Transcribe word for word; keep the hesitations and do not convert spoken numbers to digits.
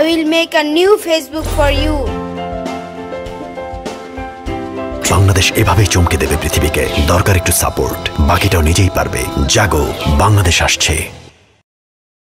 will make a new Facebook for you. Bangladesh এভাবেই চমকে দেবে পৃথিবীকে। দরকার একটু সাপোর্ট, বাকিটাও নিজেই পারবে। জাগো, বাংলাদেশ আসছে।